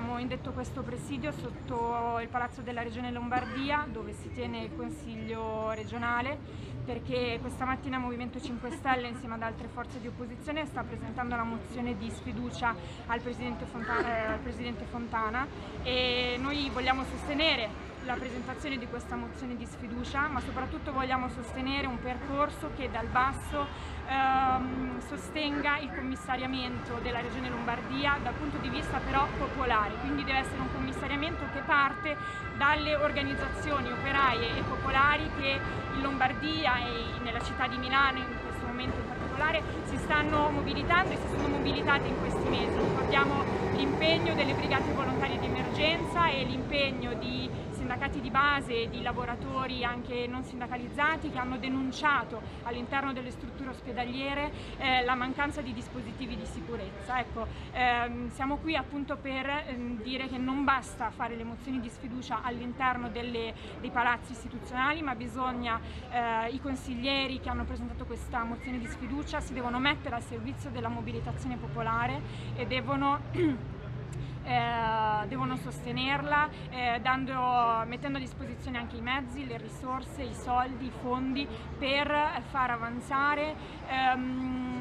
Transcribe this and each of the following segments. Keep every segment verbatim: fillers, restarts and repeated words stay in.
abbiamo indetto questo presidio sotto il Palazzo della Regione Lombardia, dove si tiene il Consiglio regionale, perché questa mattina il Movimento cinque Stelle insieme ad altre forze di opposizione sta presentando la mozione di sfiducia al Presidente Fontana, eh, al Presidente Fontana e noi vogliamo sostenere la presentazione di questa mozione di sfiducia, ma soprattutto vogliamo sostenere un percorso che dal basso ehm, sostenga il commissariamento della Regione Lombardia dal punto di vista però popolare, quindi deve essere un commissariamento che parte dalle organizzazioni operaie e popolari che in Lombardia e nella città di Milano in questo momento in particolare si stanno mobilitando e si sono mobilitate in questi mesi. Ricordiamo l'impegno delle brigate volontarie di emergenza e l'impegno di sindacati di base e di lavoratori anche non sindacalizzati che hanno denunciato all'interno delle strutture ospedaliere eh, la mancanza di dispositivi di sicurezza. Ecco, ehm, siamo qui appunto per ehm, dire che non basta fare le mozioni di sfiducia all'interno dei palazzi istituzionali, ma bisogna, eh, i consiglieri che hanno presentato questa mozione di sfiducia si devono mettere al servizio della mobilitazione popolare e devono Eh, devono sostenerla eh, dando, mettendo a disposizione anche i mezzi, le risorse, i soldi, i fondi per far avanzare ehm,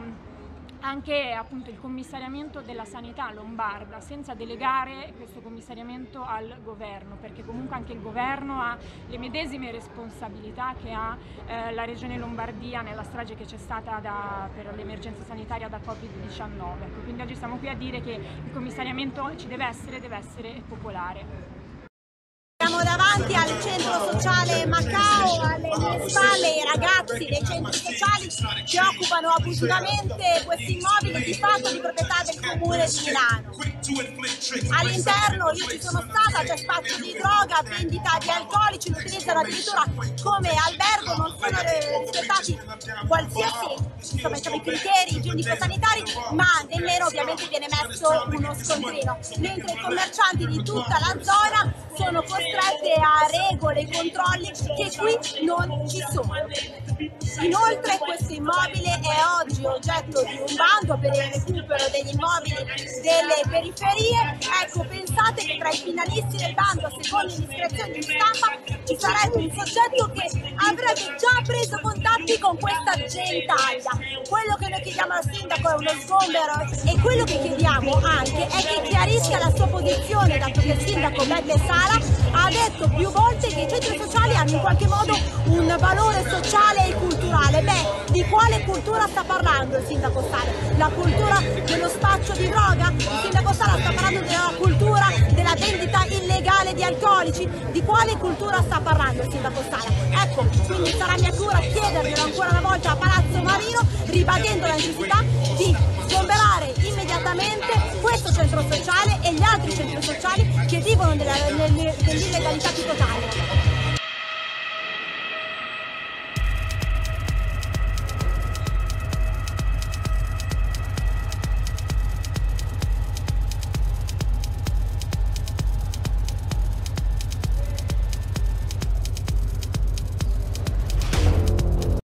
anche appunto il commissariamento della sanità lombarda, senza delegare questo commissariamento al governo, perché comunque anche il governo ha le medesime responsabilità che ha eh, la Regione Lombardia nella strage che c'è stata da, per l'emergenza sanitaria da Covid diciannove. Quindi oggi siamo qui a dire che il commissariamento ci deve essere, deve essere popolare. Siamo davanti al centro sociale Macao, alle mie spalle i ragazzi dei centri sociali che occupano abusivamente questi immobili di fatto di proprietà del comune di Milano. All'interno io ci sono stata, c'è spazio di droga, vendita di alcolici, lo utilizzano addirittura come albergo, non sono rispettati qualsiasi insomma, insomma, i criteri igienico-sanitari, ma nemmeno ovviamente viene messo uno scontrino, mentre i commercianti di tutta la zona sono costrette a regole e controlli che qui non ci sono. Inoltre questo immobile è oggi oggetto di un bando per il recupero degli immobili delle periferie. Ecco, pensate che tra i finalisti del bando, secondo indiscrezioni di stampa, ci sarebbe un soggetto che avrebbe già preso contatti con questa gentaglia. Quello che noi chiediamo al sindaco è uno sgombero e quello che chiediamo anche è che chiarisca la sua posizione, dato che il sindaco Beppe Sala ha detto più volte che i centri sociali hanno in qualche modo un valore sociale e culturale. Beh, di quale cultura sta parlando il sindaco Sala? La cultura dello spaccio di droga? Il sindaco Sala sta parlando della cultura della vendita illegale di alcolici? Di quale cultura sta parlando il sindaco Sala? Ecco, quindi sarà mia cura chiederglielo ancora una volta a Palazzo Marino, ribadendo la necessità di sgomberare immediatamente questo centro sociale e gli altri centri sociali che vivono nell'illegalità più totale.